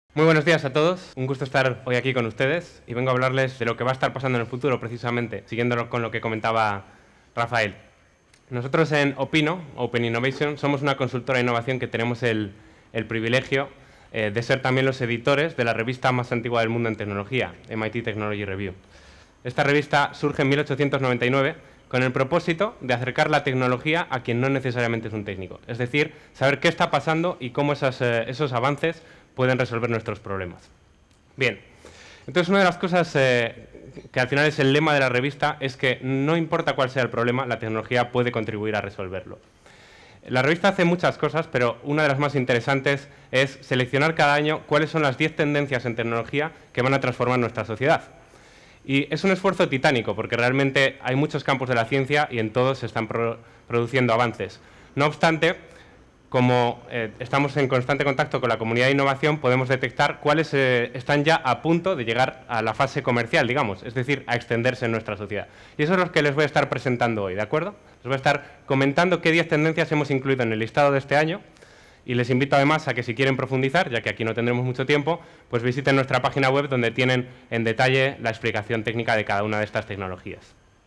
Muy buenos días a todos, un gusto estar hoy aquí con ustedes y vengo a hablarles de lo que va a estar pasando en el futuro precisamente, siguiendo con lo que comentaba Rafael. Nosotros en Opino, Open Innovation, somos una consultora de innovación que tenemos el privilegio de ser también los editores de la revista más antigua del mundo en tecnología, MIT Technology Review. Esta revista surge en 1899 con el propósito de acercar la tecnología a quien no necesariamente es un técnico, es decir, saber qué está pasando y cómo esos avances pueden resolver nuestros problemas. Bien, entonces una de las cosas que al final es el lema de la revista es que no importa cuál sea el problema, la tecnología puede contribuir a resolverlo. La revista hace muchas cosas, pero una de las más interesantes es seleccionar cada año cuáles son las 10 tendencias en tecnología que van a transformar nuestra sociedad. Y es un esfuerzo titánico, porque realmente hay muchos campos de la ciencia y en todos se están produciendo avances. No obstante, como estamos en constante contacto con la comunidad de innovación, podemos detectar cuáles están ya a punto de llegar a la fase comercial, digamos, es decir, a extenderse en nuestra sociedad. Y eso es lo que les voy a estar presentando hoy, ¿de acuerdo? Les voy a estar comentando qué 10 tendencias hemos incluido en el listado de este año y les invito además a que si quieren profundizar, ya que aquí no tendremos mucho tiempo, pues visiten nuestra página web donde tienen en detalle la explicación técnica de cada una de estas tecnologías.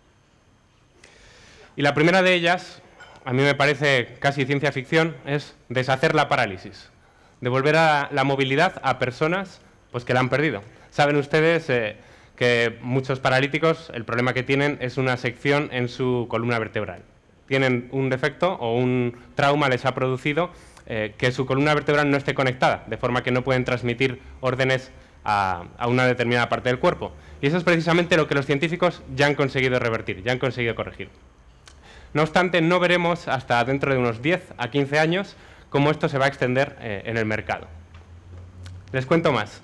Y la primera de ellas, a mí me parece casi ciencia ficción, es deshacer la parálisis, devolver la movilidad a personas pues, que la han perdido. Saben ustedes que muchos paralíticos, el problema que tienen es una sección en su columna vertebral. Tienen un defecto o un trauma les ha producido que su columna vertebral no esté conectada, de forma que no pueden transmitir órdenes a una determinada parte del cuerpo. Y eso es precisamente lo que los científicos ya han conseguido revertir, ya han conseguido corregir. No obstante, no veremos hasta dentro de unos 10 a 15 años cómo esto se va a extender en el mercado. Les cuento más.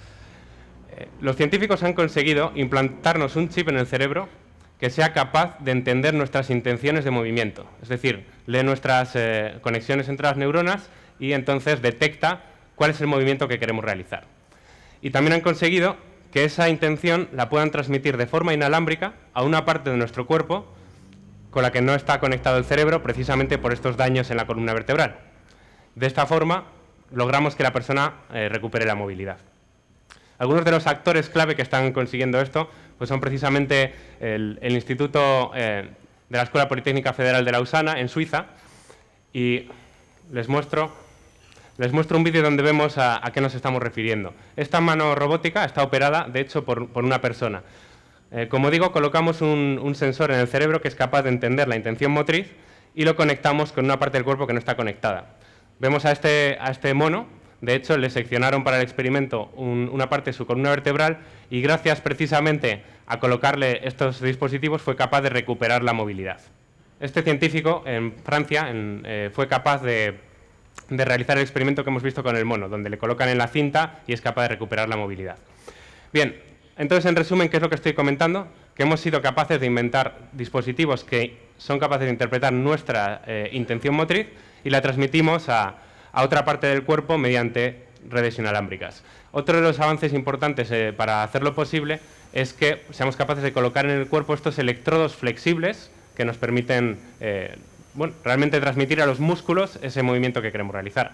Los científicos han conseguido implantarnos un chip en el cerebro que sea capaz de entender nuestras intenciones de movimiento. Es decir, lee nuestras conexiones entre las neuronas y entonces detecta cuál es el movimiento que queremos realizar. Y también han conseguido que esa intención la puedan transmitir de forma inalámbrica a una parte de nuestro cuerpo con la que no está conectado el cerebro precisamente por estos daños en la columna vertebral. De esta forma, logramos que la persona recupere la movilidad. Algunos de los actores clave que están consiguiendo esto pues son precisamente el Instituto de la Escuela Politécnica Federal de Lausana, en Suiza, y les muestro un vídeo donde vemos a qué nos estamos refiriendo. Esta mano robótica está operada, de hecho, por una persona. Como digo, colocamos un sensor en el cerebro que es capaz de entender la intención motriz y lo conectamos con una parte del cuerpo que no está conectada. Vemos a este mono, de hecho le seccionaron para el experimento una parte de su columna vertebral y gracias precisamente a colocarle estos dispositivos fue capaz de recuperar la movilidad. Este científico en Francia fue capaz de realizar el experimento que hemos visto con el mono, donde le colocan en la cinta y es capaz de recuperar la movilidad. Bien. Entonces, en resumen, ¿qué es lo que estoy comentando? Que hemos sido capaces de inventar dispositivos que son capaces de interpretar nuestra intención motriz y la transmitimos a otra parte del cuerpo mediante redes inalámbricas. Otro de los avances importantes para hacerlo posible es que seamos capaces de colocar en el cuerpo estos electrodos flexibles que nos permiten realmente transmitir a los músculos ese movimiento que queremos realizar.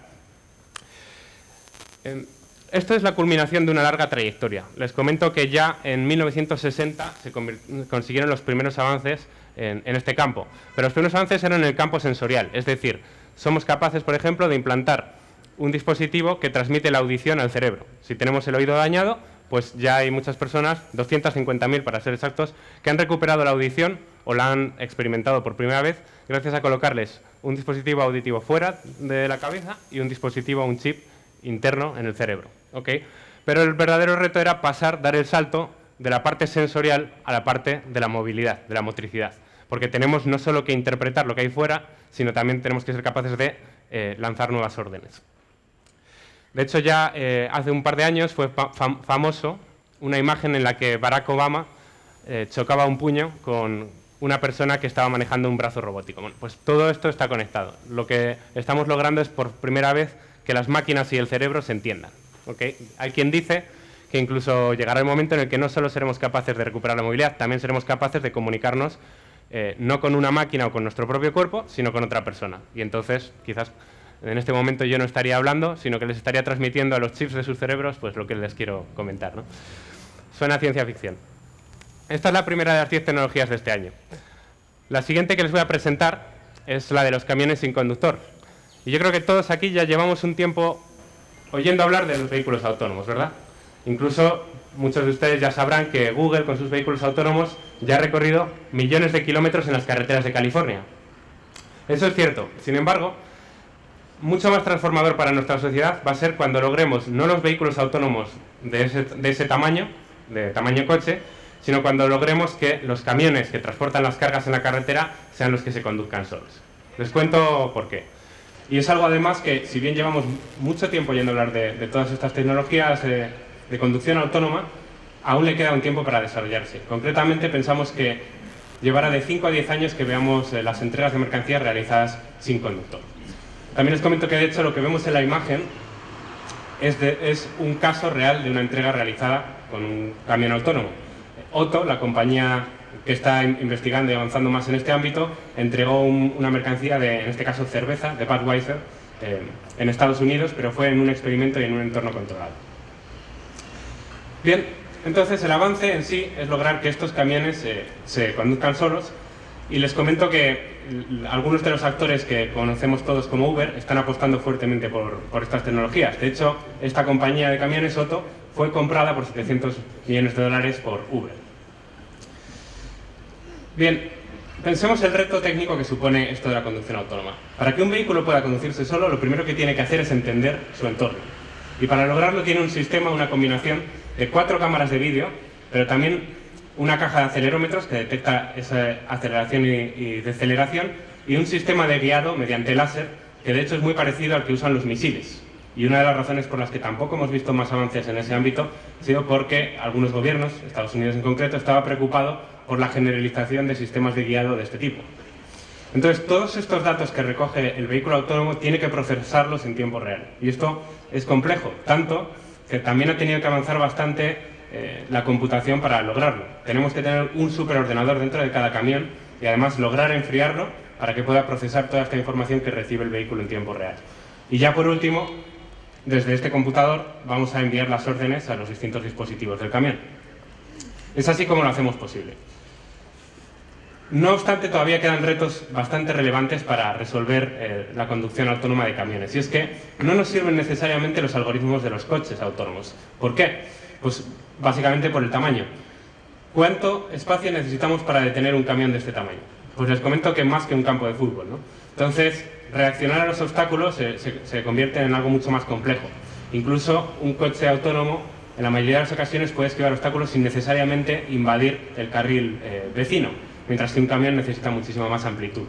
Esto es la culminación de una larga trayectoria. Les comento que ya en 1960 se consiguieron los primeros avances en este campo, pero los primeros avances eran en el campo sensorial, es decir, somos capaces, por ejemplo, de implantar un dispositivo que transmite la audición al cerebro. Si tenemos el oído dañado, pues ya hay muchas personas, 250.000 para ser exactos, que han recuperado la audición o la han experimentado por primera vez gracias a colocarles un dispositivo auditivo fuera de la cabeza y un chip interno en el cerebro. ¿Okay? Pero el verdadero reto era dar el salto de la parte sensorial a la parte de la movilidad, de la motricidad. Porque tenemos no solo que interpretar lo que hay fuera, sino también tenemos que ser capaces de lanzar nuevas órdenes. De hecho, ya hace un par de años fue famoso una imagen en la que Barack Obama chocaba un puño con una persona que estaba manejando un brazo robótico. Bueno, pues todo esto está conectado. Lo que estamos logrando es por primera vez que las máquinas y el cerebro se entiendan. ¿Okay? Hay quien dice que incluso llegará el momento en el que no solo seremos capaces de recuperar la movilidad, también seremos capaces de comunicarnos no con una máquina o con nuestro propio cuerpo, sino con otra persona. Y entonces quizás En este momento yo no estaría hablando, sino que les estaría transmitiendo a los chips de sus cerebros pues lo que les quiero comentar, ¿no? Suena ciencia ficción. Esta es la primera de las 10 tecnologías de este año. La siguiente que les voy a presentar es la de los camiones sin conductor. Y yo creo que todos aquí ya llevamos un tiempo oyendo hablar de los vehículos autónomos, ¿verdad? Incluso muchos de ustedes ya sabrán que Google, con sus vehículos autónomos, ya ha recorrido millones de kilómetros en las carreteras de California. Eso es cierto. Sin embargo, mucho más transformador para nuestra sociedad va a ser cuando logremos no los vehículos autónomos de ese tamaño, de tamaño coche, sino cuando logremos que los camiones que transportan las cargas en la carretera sean los que se conduzcan solos. Les cuento por qué. Y es algo además que, si bien llevamos mucho tiempo oyendo hablar de todas estas tecnologías de conducción autónoma, aún le queda un tiempo para desarrollarse. Concretamente pensamos que llevará de 5 a 10 años que veamos las entregas de mercancías realizadas sin conductor. También les comento que de hecho lo que vemos en la imagen es un caso real de una entrega realizada con un camión autónomo. Otto, la compañía que está investigando y avanzando más en este ámbito, entregó una mercancía en este caso cerveza, de Budweiser, en Estados Unidos, pero fue en un experimento y en un entorno controlado. Bien, entonces el avance en sí es lograr que estos camiones se conduzcan solos, y les comento que algunos de los actores que conocemos todos como Uber están apostando fuertemente por estas tecnologías. De hecho, esta compañía de camiones, Otto, fue comprada por 700 millones de dólares por Uber. Bien, pensemos el reto técnico que supone esto de la conducción autónoma. Para que un vehículo pueda conducirse solo, lo primero que tiene que hacer es entender su entorno. Y para lograrlo tiene un sistema, una combinación de 4 cámaras de vídeo, pero también una caja de acelerómetros que detecta esa aceleración y deceleración, y un sistema de guiado mediante láser que de hecho es muy parecido al que usan los misiles. Y una de las razones por las que tampoco hemos visto más avances en ese ámbito ha sido porque algunos gobiernos, Estados Unidos en concreto, estaba preocupado por la generalización de sistemas de guiado de este tipo. Entonces, todos estos datos que recoge el vehículo autónomo tiene que procesarlos en tiempo real. Y esto es complejo, tanto que también ha tenido que avanzar bastante la computación para lograrlo. Tenemos que tener un superordenador dentro de cada camión y además lograr enfriarlo para que pueda procesar toda esta información que recibe el vehículo en tiempo real. Y ya por último, desde este computador vamos a enviar las órdenes a los distintos dispositivos del camión. Es así como lo hacemos posible. No obstante, todavía quedan retos bastante relevantes para resolver la conducción autónoma de camiones. Y es que no nos sirven necesariamente los algoritmos de los coches autónomos. ¿Por qué? Pues básicamente por el tamaño. ¿Cuánto espacio necesitamos para detener un camión de este tamaño? Pues les comento que más que un campo de fútbol, ¿no? Entonces, reaccionar a los obstáculos se convierte en algo mucho más complejo. Incluso un coche autónomo, en la mayoría de las ocasiones, puede esquivar obstáculos sin necesariamente invadir el carril vecino, mientras que un camión necesita muchísima más amplitud.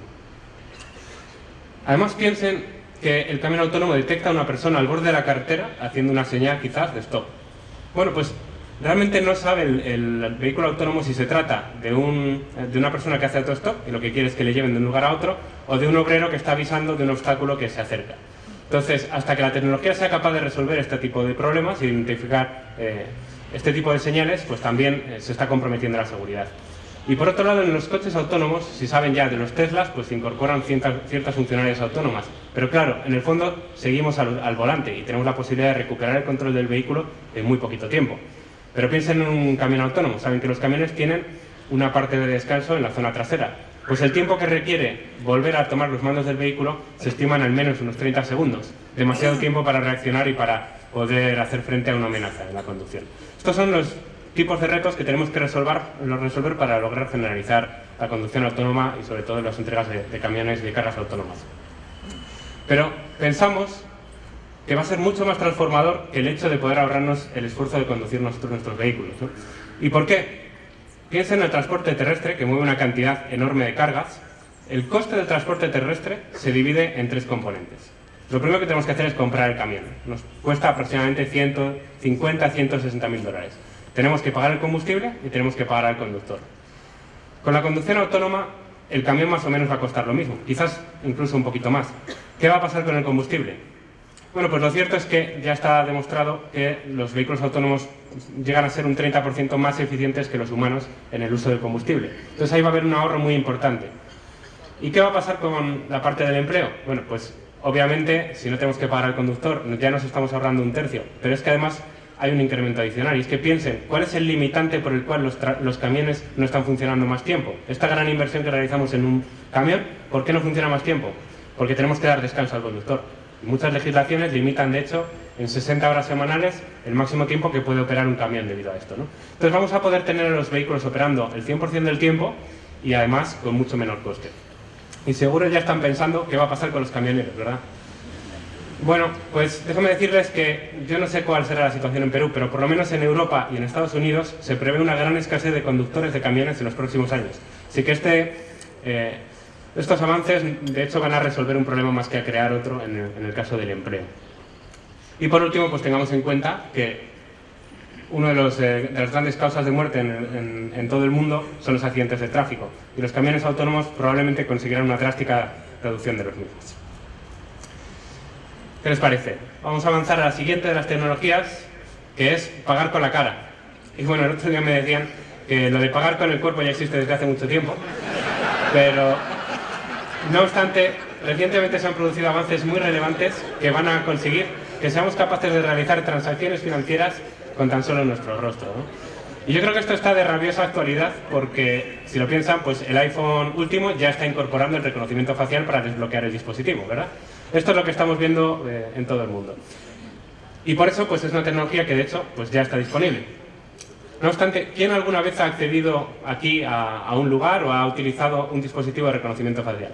Además, piensen que el camión autónomo detecta a una persona al borde de la carretera haciendo una señal quizás de stop. Bueno, pues realmente no sabe el vehículo autónomo si se trata de una persona que hace autostop y lo que quiere es que le lleven de un lugar a otro, o de un obrero que está avisando de un obstáculo que se acerca. Entonces, hasta que la tecnología sea capaz de resolver este tipo de problemas e identificar este tipo de señales, pues también se está comprometiendo la seguridad. Y por otro lado, en los coches autónomos, si saben ya de los Teslas, pues se incorporan ciertas funcionalidades autónomas. Pero claro, en el fondo seguimos al volante y tenemos la posibilidad de recuperar el control del vehículo en muy poquito tiempo. Pero piensen en un camión autónomo. Saben que los camiones tienen una parte de descanso en la zona trasera. Pues el tiempo que requiere volver a tomar los mandos del vehículo se estiman al menos unos 30 segundos. Demasiado tiempo para reaccionar y para poder hacer frente a una amenaza en la conducción. Estos son los tipos de retos que tenemos que resolver para lograr generalizar la conducción autónoma y sobre todo las entregas de camiones y de cargas autónomas. Pero pensamos que va a ser mucho más transformador que el hecho de poder ahorrarnos el esfuerzo de conducir nuestros vehículos, ¿no? ¿Y por qué? Piensen en el transporte terrestre, que mueve una cantidad enorme de cargas. El coste del transporte terrestre se divide en 3 componentes. Lo primero que tenemos que hacer es comprar el camión. Nos cuesta aproximadamente 150 a 160 mil dólares. Tenemos que pagar el combustible y tenemos que pagar al conductor. Con la conducción autónoma, el camión más o menos va a costar lo mismo, quizás incluso un poquito más. ¿Qué va a pasar con el combustible? Bueno, pues lo cierto es que ya está demostrado que los vehículos autónomos llegan a ser un 30% más eficientes que los humanos en el uso del combustible. Entonces ahí va a haber un ahorro muy importante. ¿Y qué va a pasar con la parte del empleo? Bueno, pues Obviamente, si no tenemos que pagar al conductor, ya nos estamos ahorrando un tercio, pero es que además hay un incremento adicional. Y es que piensen, ¿cuál es el limitante por el cual los camiones no están funcionando más tiempo? Esta gran inversión que realizamos en un camión, ¿por qué no funciona más tiempo? Porque tenemos que dar descanso al conductor. Muchas legislaciones limitan, de hecho, en 60 horas semanales el máximo tiempo que puede operar un camión debido a esto, ¿no? Entonces vamos a poder tener a los vehículos operando el 100% del tiempo y además con mucho menor coste. Y seguro ya están pensando qué va a pasar con los camioneros, ¿verdad? Bueno, pues déjame decirles que yo no sé cuál será la situación en Perú, pero por lo menos en Europa y en Estados Unidos se prevé una gran escasez de conductores de camiones en los próximos años. Así que estos avances, de hecho, van a resolver un problema más que a crear otro en el caso del empleo. Y por último, pues tengamos en cuenta que una de las grandes causas de muerte en todo el mundo son los accidentes de tráfico. Y los camiones autónomos probablemente conseguirán una drástica reducción de los mismos. ¿Qué les parece? Vamos a avanzar a la siguiente de las tecnologías, que es pagar con la cara. Y bueno, el otro día me decían que lo de pagar con el cuerpo ya existe desde hace mucho tiempo, pero no obstante, recientemente se han producido avances muy relevantes que van a conseguir que seamos capaces de realizar transacciones financieras con tan solo nuestro rostro, ¿no? Y yo creo que esto está de rabiosa actualidad porque, si lo piensan, pues el iPhone último ya está incorporando el reconocimiento facial para desbloquear el dispositivo, ¿verdad? Esto es lo que estamos viendo en todo el mundo. Y por eso, pues es una tecnología que, de hecho, pues ya está disponible. No obstante, ¿quién alguna vez ha accedido aquí a un lugar o ha utilizado un dispositivo de reconocimiento facial?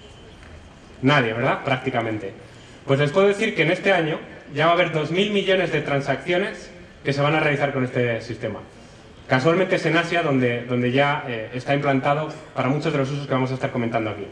Nadie, ¿verdad? Prácticamente. Pues les puedo decir que en este año ya va a haber 2.000 millones de transacciones que se van a realizar con este sistema. Casualmente es en Asia donde ya está implantado para muchos de los usos que vamos a estar comentando aquí.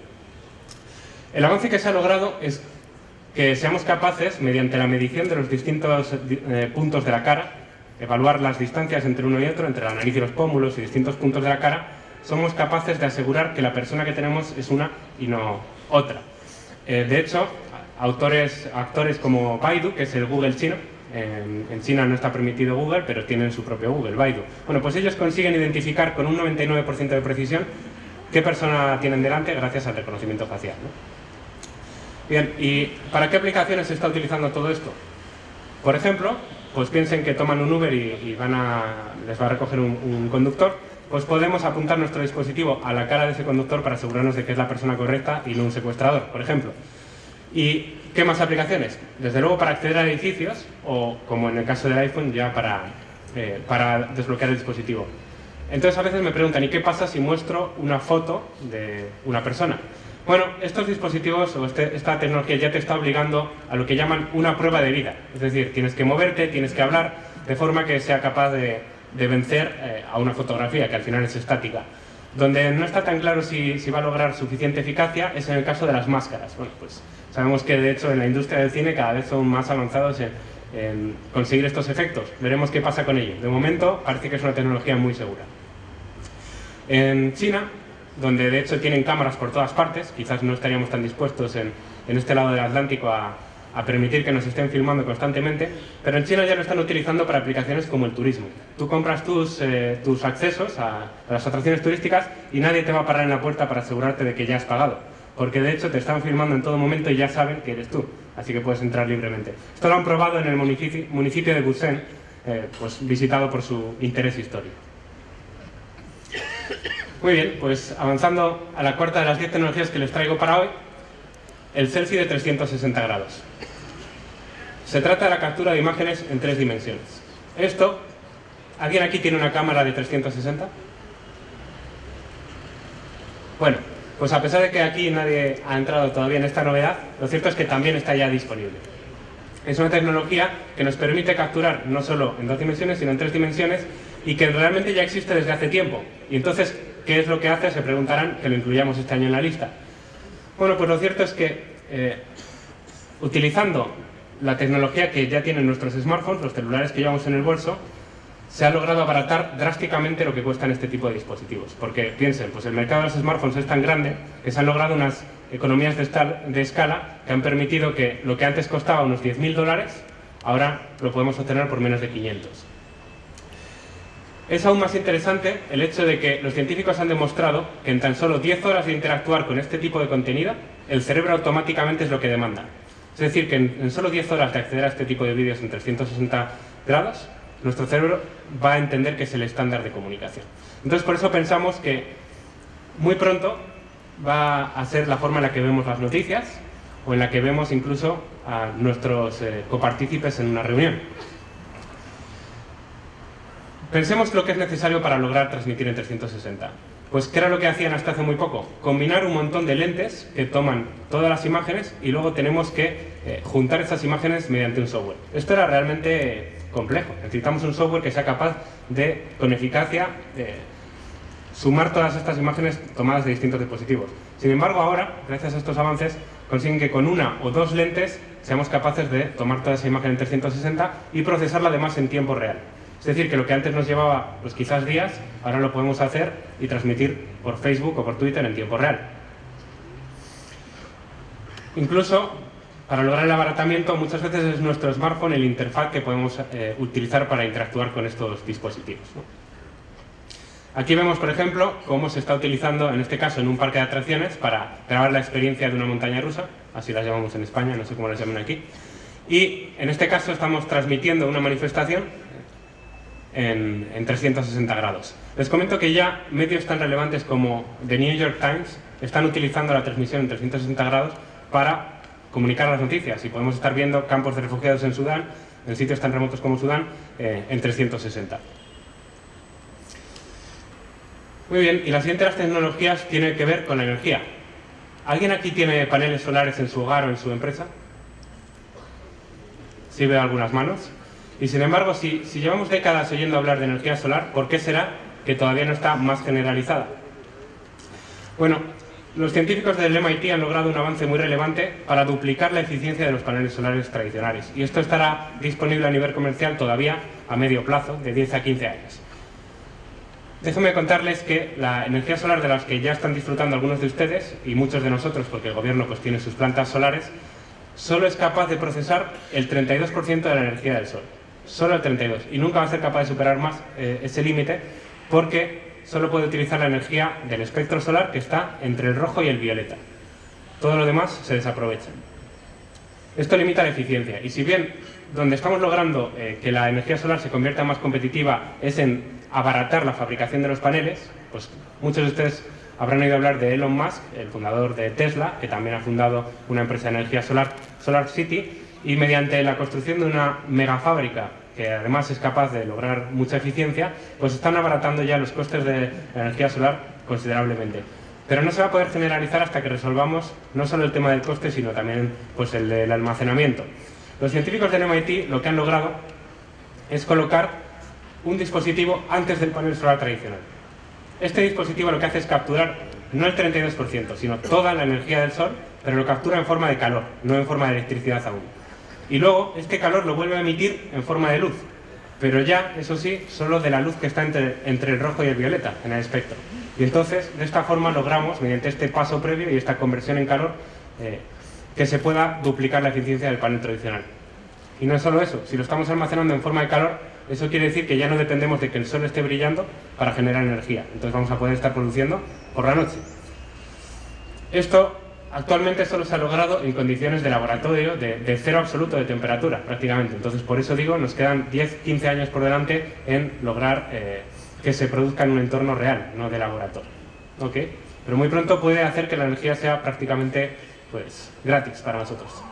El avance que se ha logrado es que seamos capaces, mediante la medición de los distintos puntos de la cara, evaluar las distancias entre uno y otro, entre la nariz y los pómulos y distintos puntos de la cara, somos capaces de asegurar que la persona que tenemos es una y no otra. De hecho, actores como Baidu, que es el Google chino, en China no está permitido Google, pero tienen su propio Google, Baidu. Bueno, pues ellos consiguen identificar con un 99% de precisión qué persona tienen delante gracias al reconocimiento facial, ¿no? Bien, ¿y para qué aplicaciones se está utilizando todo esto? Por ejemplo, pues piensen que toman un Uber y les va a recoger un conductor, pues podemos apuntar nuestro dispositivo a la cara de ese conductor para asegurarnos de que es la persona correcta y no un secuestrador, por ejemplo. ¿Y qué más aplicaciones? Desde luego para acceder a edificios o, como en el caso del iPhone, ya para desbloquear el dispositivo. Entonces a veces me preguntan, ¿y qué pasa si muestro una foto de una persona? Bueno, estos dispositivos o esta tecnología ya te está obligando a lo que llaman una prueba de vida. Es decir, tienes que moverte, tienes que hablar, de forma que sea capaz de vencer a una fotografía, que al final es estática. Donde no está tan claro si va a lograr suficiente eficacia es en el caso de las máscaras. Bueno, pues sabemos que de hecho en la industria del cine cada vez son más avanzados en conseguir estos efectos. Veremos qué pasa con ello. De momento parece que es una tecnología muy segura. En China, donde de hecho tienen cámaras por todas partes, quizás no estaríamos tan dispuestos en este lado del Atlántico a permitir que nos estén filmando constantemente, pero en China ya lo están utilizando para aplicaciones como el turismo. Tú compras tus accesos a las atracciones turísticas y nadie te va a parar en la puerta para asegurarte de que ya has pagado, porque de hecho te están filmando en todo momento y ya saben que eres tú, así que puedes entrar libremente. Esto lo han probado en el municipio de Busan, pues visitado por su interés histórico. Muy bien, pues avanzando a la cuarta de las 10 tecnologías que les traigo para hoy, el selfie de 360 grados. Se trata de la captura de imágenes en 3 dimensiones. Esto, ¿alguien aquí tiene una cámara de 360? Bueno, pues a pesar de que aquí nadie ha entrado todavía en esta novedad, lo cierto es que también está ya disponible. Es una tecnología que nos permite capturar no solo en 2 dimensiones, sino en 3 dimensiones, y que realmente ya existe desde hace tiempo. Y entonces, ¿qué es lo que hace? Se preguntarán, que lo incluyamos este año en la lista. Bueno, pues lo cierto es que utilizando la tecnología que ya tienen nuestros smartphones, los celulares que llevamos en el bolso, se ha logrado abaratar drásticamente lo que cuestan este tipo de dispositivos. Porque piensen, pues el mercado de los smartphones es tan grande que se han logrado unas economías de escala que han permitido que lo que antes costaba unos $10.000, ahora lo podemos obtener por menos de 500. Es aún más interesante el hecho de que los científicos han demostrado que en tan solo 10 horas de interactuar con este tipo de contenido, el cerebro automáticamente es lo que demanda. Es decir, que en solo 10 horas de acceder a este tipo de vídeos en 360 grados, nuestro cerebro va a entender que es el estándar de comunicación. Entonces, por eso pensamos que muy pronto va a ser la forma en la que vemos las noticias o en la que vemos incluso a nuestros copartícipes en una reunión. Pensemos lo que es necesario para lograr transmitir en 360. Pues, ¿qué era lo que hacían hasta hace muy poco? Combinar un montón de lentes que toman todas las imágenes y luego tenemos que juntar esas imágenes mediante un software. Esto era realmente complejo. Necesitamos un software que sea capaz de, con eficacia, sumar todas estas imágenes tomadas de distintos dispositivos. Sin embargo, ahora, gracias a estos avances, consiguen que con una o dos lentes seamos capaces de tomar toda esa imagen en 360 y procesarla además en tiempo real. Es decir, que lo que antes nos llevaba pues quizás días, ahora lo podemos hacer y transmitir por Facebook o por Twitter en tiempo real. Incluso, para lograr el abaratamiento, muchas veces es nuestro smartphone el interfaz que podemos utilizar para interactuar con estos dispositivos, ¿no? Aquí vemos, por ejemplo, cómo se está utilizando, en este caso en un parque de atracciones, para grabar la experiencia de una montaña rusa, así las llamamos en España, no sé cómo las llaman aquí. Y en este caso estamos transmitiendo una manifestación en 360 grados. Les comento que ya medios tan relevantes como The New York Times están utilizando la transmisión en 360 grados para comunicar las noticias y podemos estar viendo campos de refugiados en Sudán, en sitios tan remotos como Sudán, en 360. Muy bien, y la siguiente de las tecnologías tiene que ver con la energía. ¿Alguien aquí tiene paneles solares en su hogar o en su empresa? Sí, veo algunas manos. Y sin embargo, si llevamos décadas oyendo hablar de energía solar, ¿por qué será que todavía no está más generalizada? Bueno, los científicos del MIT han logrado un avance muy relevante para duplicar la eficiencia de los paneles solares tradicionales. Y esto estará disponible a nivel comercial todavía a medio plazo, de 10 a 15 años. Déjenme contarles que la energía solar de las que ya están disfrutando algunos de ustedes, y muchos de nosotros, porque el gobierno pues tiene sus plantas solares, solo es capaz de procesar el 32% de la energía del sol. Solo el 32%. Y nunca va a ser capaz de superar más ese límite porque solo puede utilizar la energía del espectro solar que está entre el rojo y el violeta. Todo lo demás se desaprovecha. Esto limita la eficiencia. Y si bien donde estamos logrando que la energía solar se convierta más competitiva es en abaratar la fabricación de los paneles, pues muchos de ustedes habrán oído hablar de Elon Musk, el fundador de Tesla, que también ha fundado una empresa de energía solar, SolarCity, y mediante la construcción de una megafábrica que además es capaz de lograr mucha eficiencia, pues están abaratando ya los costes de la energía solar considerablemente. Pero no se va a poder generalizar hasta que resolvamos no solo el tema del coste, sino también pues, el del almacenamiento. Los científicos del MIT lo que han logrado es colocar un dispositivo antes del panel solar tradicional. Este dispositivo lo que hace es capturar no el 32%, sino toda la energía del sol, pero lo captura en forma de calor, no en forma de electricidad aún. Y luego este calor lo vuelve a emitir en forma de luz, pero ya, eso sí, solo de la luz que está entre el rojo y el violeta en el espectro. Y entonces, de esta forma logramos, mediante este paso previo y esta conversión en calor, que se pueda duplicar la eficiencia del panel tradicional. Y no es solo eso, si lo estamos almacenando en forma de calor, eso quiere decir que ya no dependemos de que el sol esté brillando para generar energía. Entonces vamos a poder estar produciendo por la noche. Esto actualmente solo se ha logrado en condiciones de laboratorio de cero absoluto de temperatura, prácticamente. Entonces, por eso digo, nos quedan 10-15 años por delante en lograr que se produzca en un entorno real, no de laboratorio. ¿Ok? Pero muy pronto puede hacer que la energía sea prácticamente pues, gratis para nosotros.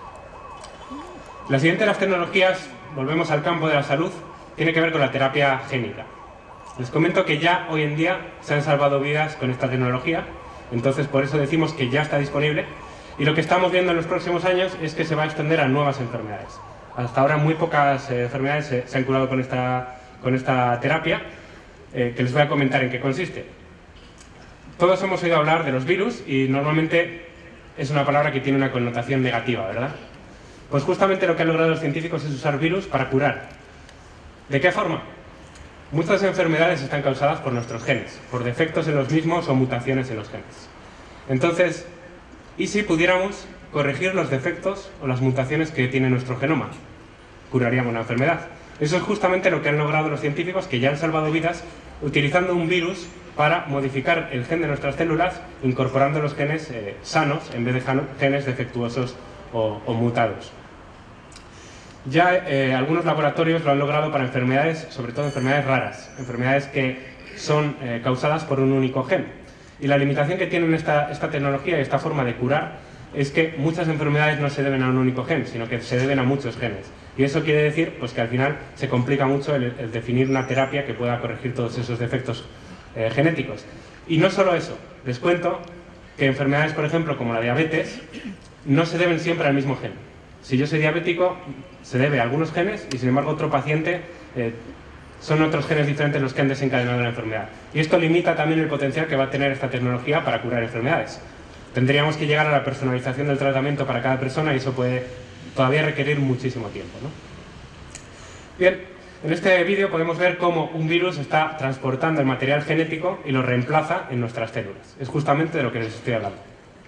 La siguiente de las tecnologías, volvemos al campo de la salud, tiene que ver con la terapia génica. Les comento que ya hoy en día se han salvado vidas con esta tecnología. Entonces, por eso decimos que ya está disponible y lo que estamos viendo en los próximos años es que se va a extender a nuevas enfermedades. Hasta ahora muy pocas enfermedades se han curado con esta terapia, que les voy a comentar en qué consiste. Todos hemos oído hablar de los virus y normalmente es una palabra que tiene una connotación negativa, ¿verdad? Pues justamente lo que han logrado los científicos es usar virus para curar. ¿De qué forma? Muchas enfermedades están causadas por nuestros genes, por defectos en los mismos o mutaciones en los genes. Entonces, ¿y si pudiéramos corregir los defectos o las mutaciones que tiene nuestro genoma? Curaríamos una enfermedad. Eso es justamente lo que han logrado los científicos, que ya han salvado vidas utilizando un virus para modificar el gen de nuestras células, incorporando los genes sanos en vez de genes defectuosos o mutados. Ya algunos laboratorios lo han logrado para enfermedades, sobre todo enfermedades raras, enfermedades que son causadas por un único gen. Y la limitación que tiene esta tecnología y esta forma de curar es que muchas enfermedades no se deben a un único gen, sino que se deben a muchos genes. Y eso quiere decir pues, que al final se complica mucho el definir una terapia que pueda corregir todos esos defectos genéticos. Y no solo eso, les cuento que enfermedades, por ejemplo, como la diabetes, no se deben siempre al mismo gen. Si yo soy diabético, se debe a algunos genes y sin embargo otro paciente son otros genes diferentes los que han desencadenado la enfermedad. Y esto limita también el potencial que va a tener esta tecnología para curar enfermedades. Tendríamos que llegar a la personalización del tratamiento para cada persona y eso puede todavía requerir muchísimo tiempo, ¿no? Bien, en este vídeo podemos ver cómo un virus está transportando el material genético y lo reemplaza en nuestras células. Es justamente de lo que les estoy hablando.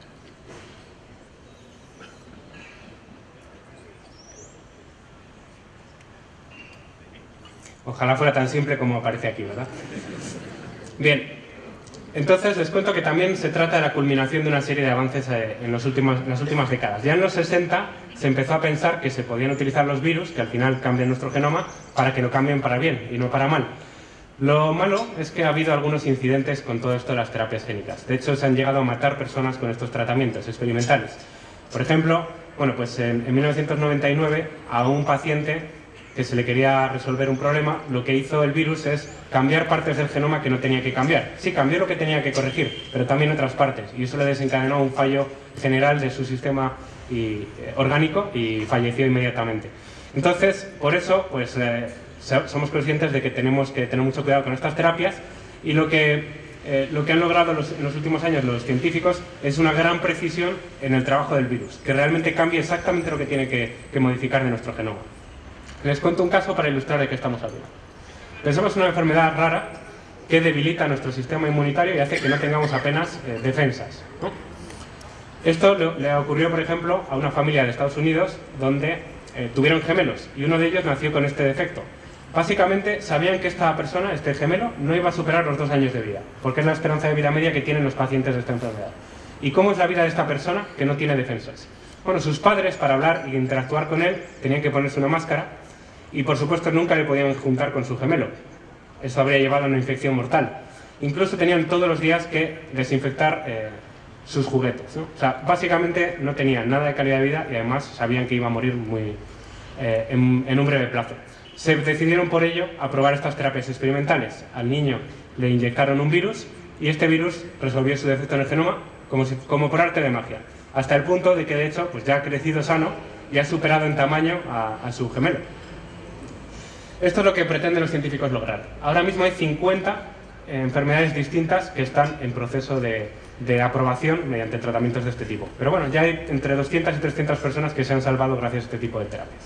Ojalá fuera tan simple como aparece aquí, ¿verdad? Bien, entonces les cuento que también se trata de la culminación de una serie de avances en las últimas décadas. Ya en los 60 se empezó a pensar que se podían utilizar los virus, que al final cambian nuestro genoma, para que lo cambien para bien y no para mal. Lo malo es que ha habido algunos incidentes con todo esto de las terapias génicas. De hecho, se han llegado a matar personas con estos tratamientos experimentales. Por ejemplo, bueno, pues en 1999 a un paciente que se le quería resolver un problema, lo que hizo el virus es cambiar partes del genoma que no tenía que cambiar. Sí, cambió lo que tenía que corregir, pero también otras partes. Y eso le desencadenó un fallo general de su sistema orgánico y falleció inmediatamente. Entonces, por eso, pues somos conscientes de que tenemos que tener mucho cuidado con estas terapias y lo que han logrado en los últimos años los científicos es una gran precisión en el trabajo del virus, que realmente cambie exactamente lo que tiene que modificar de nuestro genoma. Les cuento un caso para ilustrar de qué estamos hablando. Pensemos en una enfermedad rara que debilita nuestro sistema inmunitario y hace que no tengamos apenas defensas, ¿no? Esto le ocurrió, por ejemplo, a una familia de Estados Unidos donde tuvieron gemelos y uno de ellos nació con este defecto. Básicamente sabían que esta persona, este gemelo, no iba a superar los 2 años de vida, porque es la esperanza de vida media que tienen los pacientes de esta enfermedad. ¿Y cómo es la vida de esta persona que no tiene defensas? Bueno, sus padres, para hablar e interactuar con él, tenían que ponerse una máscara y, por supuesto, nunca le podían juntar con su gemelo. Eso habría llevado a una infección mortal. Incluso tenían todos los días que desinfectar sus juguetes, ¿no? O sea, básicamente no tenían nada de calidad de vida y además sabían que iba a morir en un breve plazo. Se decidieron por ello a probar estas terapias experimentales. Al niño le inyectaron un virus y este virus resolvió su defecto en el genoma como por arte de magia. Hasta el punto de que, de hecho, pues ya ha crecido sano y ha superado en tamaño a su gemelo. Esto es lo que pretenden los científicos lograr. Ahora mismo hay 50 enfermedades distintas que están en proceso de aprobación mediante tratamientos de este tipo. Pero bueno, ya hay entre 200 y 300 personas que se han salvado gracias a este tipo de terapias.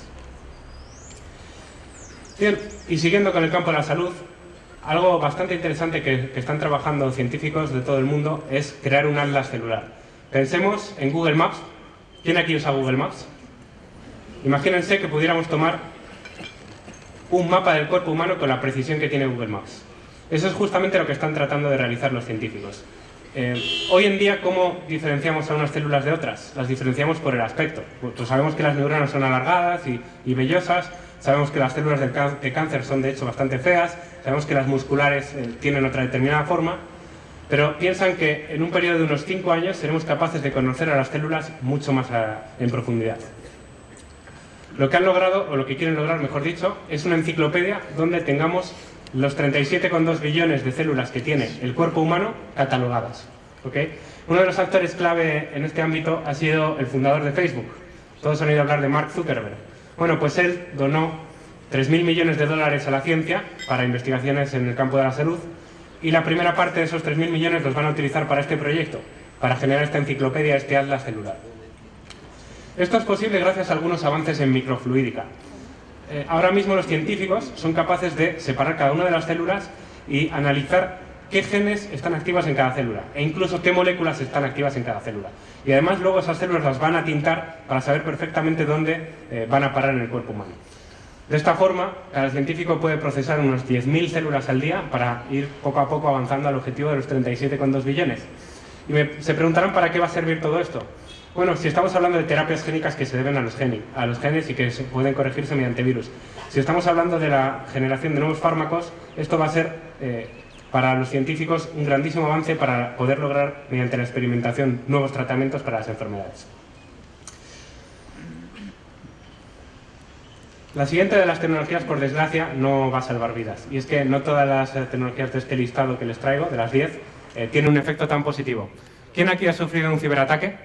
Bien, y siguiendo con el campo de la salud, algo bastante interesante que están trabajando científicos de todo el mundo es crear un atlas celular. Pensemos en Google Maps. ¿Quién aquí usa Google Maps? Imagínense que pudiéramos tomar un mapa del cuerpo humano con la precisión que tiene Google Maps. Eso es justamente lo que están tratando de realizar los científicos. Hoy en día, ¿cómo diferenciamos a unas células de otras? Las diferenciamos por el aspecto. Pues sabemos que las neuronas son alargadas y vellosas, sabemos que las células de cáncer son de hecho bastante feas, sabemos que las musculares tienen otra determinada forma, pero piensan que en un periodo de unos 5 años seremos capaces de conocer a las células mucho más en profundidad. Lo que han logrado, o lo que quieren lograr, mejor dicho, es una enciclopedia donde tengamos los 37,2 billones de células que tiene el cuerpo humano catalogadas. ¿Okay? Uno de los actores clave en este ámbito ha sido el fundador de Facebook. Todos han oído hablar de Mark Zuckerberg. Bueno, pues él donó 3.000 millones de dólares a la ciencia para investigaciones en el campo de la salud y la primera parte de esos 3.000 millones los van a utilizar para este proyecto, para generar esta enciclopedia, este atlas celular. Esto es posible gracias a algunos avances en microfluídica. Ahora mismo los científicos son capaces de separar cada una de las células y analizar qué genes están activas en cada célula e incluso qué moléculas están activas en cada célula. Y además luego esas células las van a tintar para saber perfectamente dónde van a parar en el cuerpo humano. De esta forma, cada científico puede procesar unos 10.000 células al día para ir poco a poco avanzando al objetivo de los 37,2 billones. Y se preguntarán para qué va a servir todo esto. Bueno, si estamos hablando de terapias génicas que se deben a los genes y que pueden corregirse mediante virus. Si estamos hablando de la generación de nuevos fármacos, esto va a ser, para los científicos, un grandísimo avance para poder lograr, mediante la experimentación, nuevos tratamientos para las enfermedades. La siguiente de las tecnologías, por desgracia, no va a salvar vidas. Y es que no todas las tecnologías de este listado que les traigo, de las 10, tienen un efecto tan positivo. ¿Quién aquí ha sufrido un ciberataque?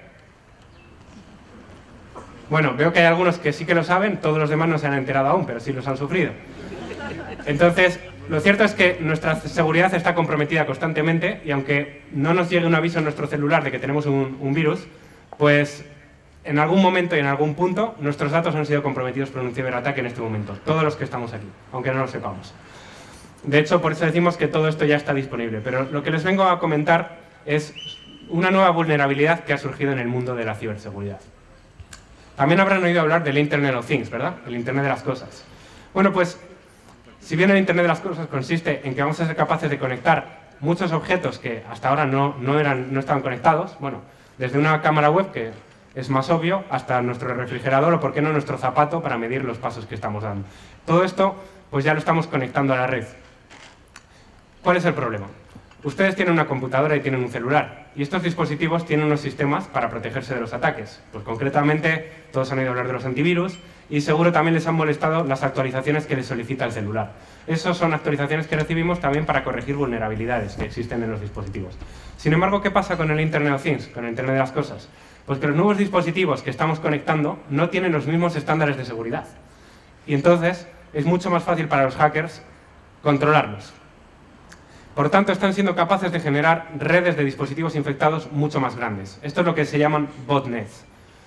Bueno, veo que hay algunos que sí que lo saben, todos los demás no se han enterado aún, pero sí los han sufrido. Entonces, lo cierto es que nuestra seguridad está comprometida constantemente y aunque no nos llegue un aviso en nuestro celular de que tenemos un virus, pues en algún momento y en algún punto nuestros datos han sido comprometidos por un ciberataque en este momento, todos los que estamos aquí, aunque no lo sepamos. De hecho, por eso decimos que todo esto ya está disponible, pero lo que les vengo a comentar es una nueva vulnerabilidad que ha surgido en el mundo de la ciberseguridad. También habrán oído hablar del Internet of Things, ¿verdad? El Internet de las cosas. Bueno, pues, si bien el Internet de las cosas consiste en que vamos a ser capaces de conectar muchos objetos que hasta ahora no estaban conectados, bueno, desde una cámara web, que es más obvio, hasta nuestro refrigerador o, por qué no, nuestro zapato para medir los pasos que estamos dando. Todo esto, pues ya lo estamos conectando a la red. ¿Cuál es el problema? Ustedes tienen una computadora y tienen un celular, y estos dispositivos tienen unos sistemas para protegerse de los ataques. Pues concretamente, todos han oído hablar de los antivirus, y seguro también les han molestado las actualizaciones que les solicita el celular. Esas son actualizaciones que recibimos también para corregir vulnerabilidades que existen en los dispositivos. Sin embargo, ¿qué pasa con el Internet of Things, con el Internet de las cosas? Pues que los nuevos dispositivos que estamos conectando no tienen los mismos estándares de seguridad. Y entonces es mucho más fácil para los hackers controlarlos. Por tanto, están siendo capaces de generar redes de dispositivos infectados mucho más grandes. Esto es lo que se llaman botnets.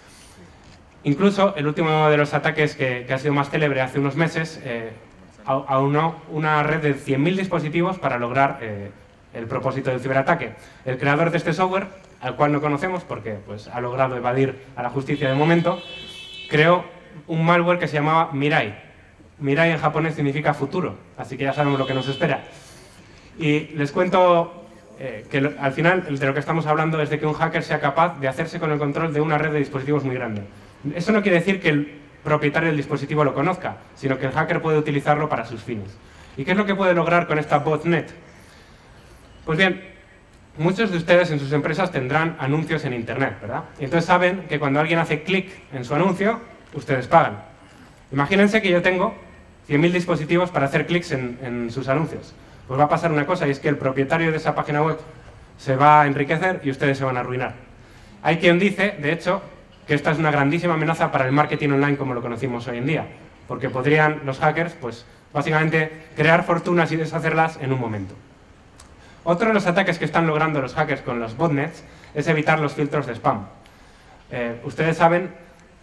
Incluso, el último de los ataques que ha sido más célebre hace unos meses, aunó una red de 100.000 dispositivos para lograr el propósito del ciberataque. El creador de este software, al cual no conocemos porque pues, ha logrado evadir a la justicia de momento, creó un malware que se llamaba Mirai. Mirai en japonés significa futuro, así que ya sabemos lo que nos espera. Y les cuento que al final de lo que estamos hablando es de que un hacker sea capaz de hacerse con el control de una red de dispositivos muy grande. Eso no quiere decir que el propietario del dispositivo lo conozca, sino que el hacker puede utilizarlo para sus fines. ¿Y qué es lo que puede lograr con esta botnet? Pues bien, muchos de ustedes en sus empresas tendrán anuncios en Internet, ¿verdad? Y entonces saben que cuando alguien hace clic en su anuncio, ustedes pagan. Imagínense que yo tengo 100.000 dispositivos para hacer clics en sus anuncios. Pues va a pasar una cosa, y es que el propietario de esa página web se va a enriquecer y ustedes se van a arruinar. Hay quien dice, de hecho, que esta es una grandísima amenaza para el marketing online como lo conocimos hoy en día, porque podrían los hackers, pues, básicamente, crear fortunas y deshacerlas en un momento. Otro de los ataques que están logrando los hackers con los botnets es evitar los filtros de spam. Ustedes saben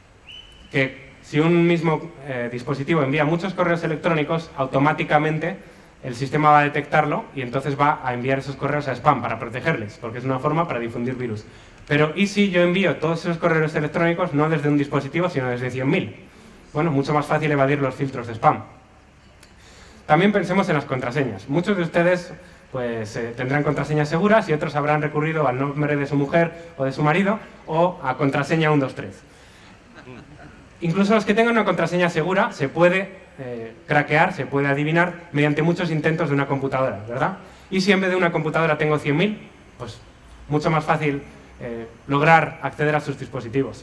que si un mismo dispositivo envía muchos correos electrónicos, automáticamente el sistema va a detectarlo y entonces va a enviar esos correos a spam para protegerles, porque es una forma para difundir virus. Pero ¿y si yo envío todos esos correos electrónicos no desde un dispositivo, sino desde 100.000? Bueno, mucho más fácil evadir los filtros de spam. También pensemos en las contraseñas. Muchos de ustedes pues, tendrán contraseñas seguras y otros habrán recurrido al nombre de su mujer o de su marido o a contraseña 123. Incluso los que tengan una contraseña segura se puede craquear, se puede adivinar mediante muchos intentos de una computadora, ¿verdad? Y si en vez de una computadora tengo 100.000, pues mucho más fácil lograr acceder a sus dispositivos.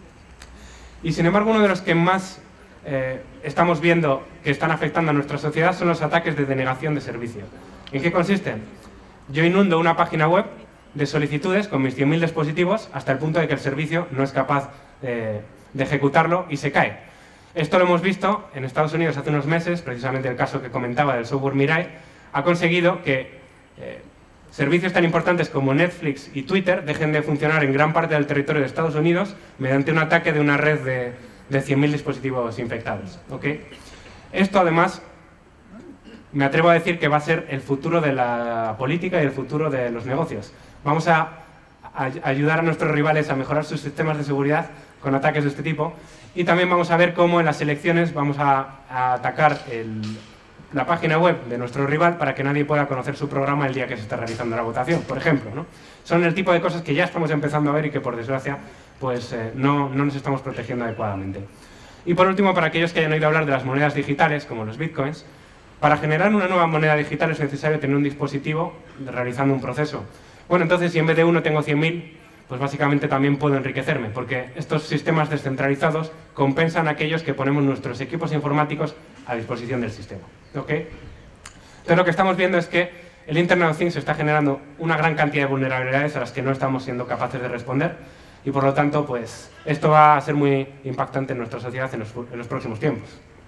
Y sin embargo, uno de los que más estamos viendo que están afectando a nuestra sociedad son los ataques de denegación de servicio. ¿En qué consisten? Yo inundo una página web de solicitudes con mis 100.000 dispositivos hasta el punto de que el servicio no es capaz de ejecutarlo y se cae. Esto lo hemos visto en Estados Unidos hace unos meses, precisamente el caso que comentaba del software Mirai, ha conseguido que servicios tan importantes como Netflix y Twitter dejen de funcionar en gran parte del territorio de Estados Unidos mediante un ataque de una red de 100.000 dispositivos infectados. ¿Okay? Esto además, me atrevo a decir que va a ser el futuro de la política y el futuro de los negocios. Vamos a ayudar a nuestros rivales a mejorar sus sistemas de seguridad con ataques de este tipo y también vamos a ver cómo en las elecciones vamos a atacar la página web de nuestro rival para que nadie pueda conocer su programa el día que se está realizando la votación, por ejemplo, ¿no? Son el tipo de cosas que ya estamos empezando a ver y que por desgracia pues no nos estamos protegiendo adecuadamente. Y por último, para aquellos que hayan oído hablar de las monedas digitales, como los bitcoins, para generar una nueva moneda digital es necesario tener un dispositivo realizando un proceso. Bueno, entonces si en vez de uno tengo 100.000, pues básicamente también puedo enriquecerme, porque estos sistemas descentralizados compensan a aquellos que ponemos nuestros equipos informáticos a disposición del sistema. ¿Ok? Entonces lo que estamos viendo es que el Internet of Things está generando una gran cantidad de vulnerabilidades a las que no estamos siendo capaces de responder y por lo tanto pues esto va a ser muy impactante en nuestra sociedad en los próximos tiempos.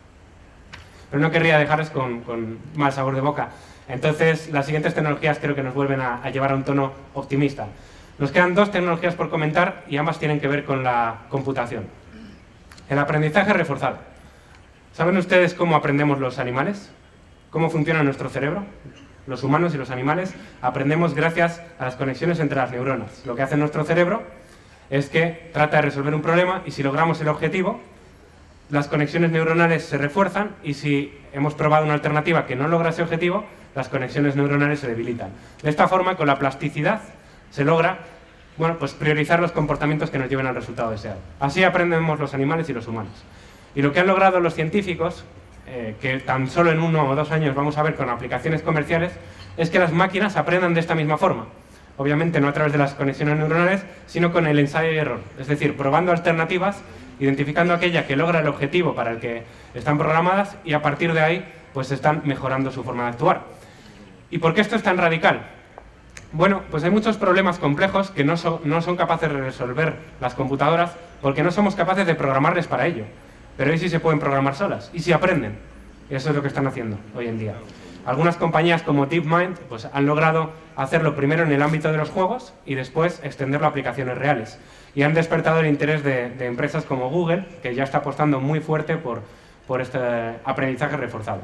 Pero no querría dejarles con mal sabor de boca. Entonces las siguientes tecnologías creo que nos vuelven a llevar a un tono optimista. Nos quedan 2 tecnologías por comentar y ambas tienen que ver con la computación. El aprendizaje reforzado. ¿Saben ustedes cómo aprendemos los animales? ¿Cómo funciona nuestro cerebro? Los humanos y los animales aprendemos gracias a las conexiones entre las neuronas. Lo que hace nuestro cerebro es que trata de resolver un problema y si logramos el objetivo, las conexiones neuronales se refuerzan y si hemos probado una alternativa que no logra ese objetivo, las conexiones neuronales se debilitan. De esta forma, con la plasticidad, se logra pues priorizar los comportamientos que nos lleven al resultado deseado. Así aprendemos los animales y los humanos. Y lo que han logrado los científicos, que tan solo en 1 o 2 años vamos a ver con aplicaciones comerciales, es que las máquinas aprendan de esta misma forma. Obviamente no a través de las conexiones neuronales, sino con el ensayo y error. Es decir, probando alternativas, identificando aquella que logra el objetivo para el que están programadas y a partir de ahí pues están mejorando su forma de actuar. ¿Y por qué esto es tan radical? Bueno, pues hay muchos problemas complejos que no son capaces de resolver las computadoras porque no somos capaces de programarles para ello. Pero hoy sí se pueden programar solas y sí aprenden. Y eso es lo que están haciendo hoy en día. Algunas compañías como DeepMind pues, han logrado hacerlo primero en el ámbito de los juegos y después extenderlo a aplicaciones reales. Y han despertado el interés de empresas como Google, que ya está apostando muy fuerte por este aprendizaje reforzado.